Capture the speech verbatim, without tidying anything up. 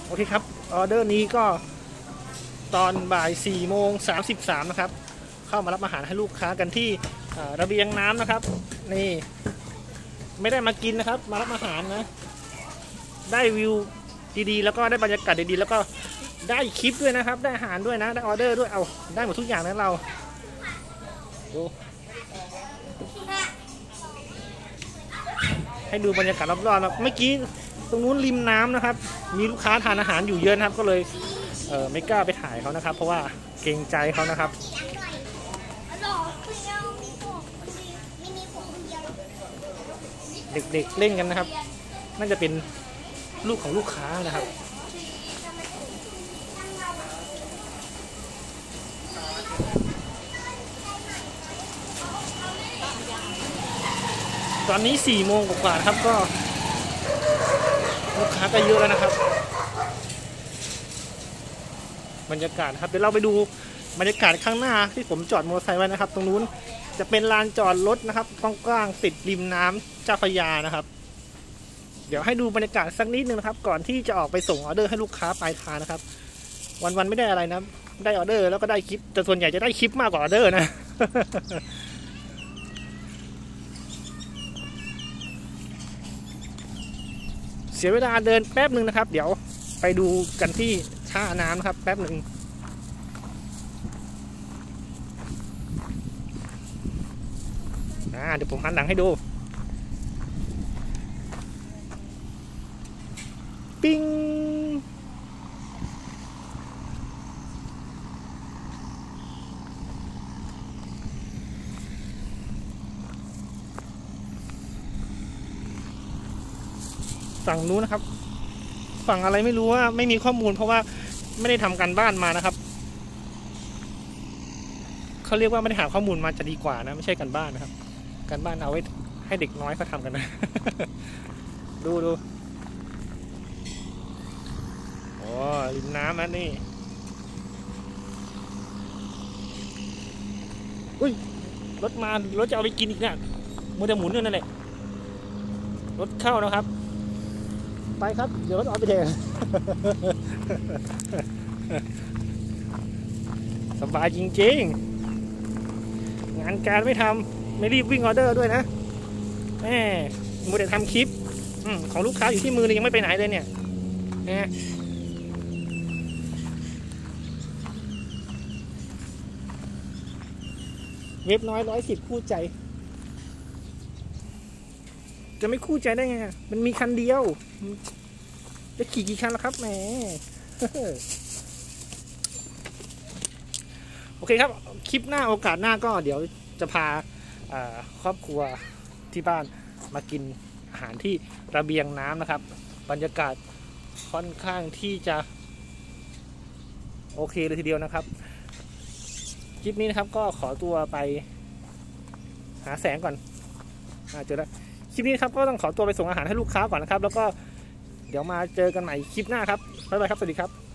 โอเคครับออเดอร์นี้ก็ตอนบ่ายสี่โมงสามสิบสามนะครับเข้ามารับอาหารให้ลูกค้ากันที่ระเบียงน้ำนะครับนี่ไม่ได้มากินนะครับมารับอาหารนะได้วิวดีๆแล้วก็ได้บรรยากาศดีๆแล้วก็ได้คลิปด้วยนะครับได้อาหารด้วยนะได้ออเดอร์ด้วยเอาได้หมดทุกอย่างนะเราดูให้ดูบรรยากาศรอบๆนะเมื่อกี้ตรงนู้นริมน้ำนะครับมีลูกค้าทานอาหารอยู่เยอะนะครับก็เลยเออไม่กล้าไปถ่ายเขานะครับเพราะว่าเกรงใจเขานะครับเด็กๆเล่นกันนะครับน่าจะเป็นลูกของลูกค้านะครับตอนนี้สี่โมงกว่าๆครับก็ลูกค้าก็เยอะแล้วนะครับบรรยากาศครับเดี๋ยวเราไปดูบรรยากาศข้างหน้าที่ผมจอดมอเตอร์ไซค์ไว้นะครับตรงนู้นจะเป็นลานจอดรถนะครับกว้างๆติดริมน้ำเจ้าพระยานะครับเดี๋ยวให้ดูบรรยากาศสักนิดนึงนะครับก่อนที่จะออกไปส่งออเดอร์ให้ลูกค้าปลายทางนะครับวันๆไม่ได้อะไรนะได้ออเดอร์แล้วก็ได้คลิปแต่ส่วนใหญ่จะได้คลิปมากกว่าออเดอร์นะ เสียเวลาเดินแป๊บหนึ่งนะครับเดี๋ยวไปดูกันที่ท่าน้ำนะครับแป๊บหนึ่งอ่าเดี๋ยวผมหันหลังให้ดูปิ้งฝั่งนู้นนะครับฝั่งอะไรไม่รู้ว่าไม่มีข้อมูลเพราะว่าไม่ได้ทำการบ้านมานะครับเขาเรียกว่าไม่ได้หาข้อมูลมาจะดีกว่านะไม่ใช่การบ้านนะครับการบ้านเอาไว้ให้เด็กน้อยเขาทำกันนะ ดูดูโอ้ริมน้ำนะนี่อุ้ยรถมารถจะเอาไปกินอีกเนี่ยมัวแต่หมุนอยู่นั่นแหละรถเข้านะครับไปครับเดี๋ยวรถเอาไปแทน สบายจริงๆงานการไม่ทำไม่รีบวิ่งออเดอร์ด้วยนะแหมมัวแต่ทำคลิปของลูกค้าอยู่ที่มือเลยยังไม่ไปไหนเลยเนี่ยนะเว็บน้อยร้อยสิบคู่ใจจะไม่คู่ใจได้ไงมันมีคันเดียวจะขี่กี่คันแล้วครับแหม โอเคครับคลิปหน้าโอกาสหน้าก็เดี๋ยวจะพาครอบครัวที่บ้านมากินอาหารที่ระเบียงน้ำนะครับบรรยากาศค่อนข้างที่จะโอเคเลยทีเดียวนะครับคลิปนี้นะครับก็ขอตัวไปหาแสงก่อนอ่าเจอแล้วคลิปนี้ครับก็ต้องขอตัวไปส่งอาหารให้ลูกค้าก่อนนะครับแล้วก็เดี๋ยวมาเจอกันใหม่คลิปหน้าครับบ๊ายบายครับสวัสดีครับ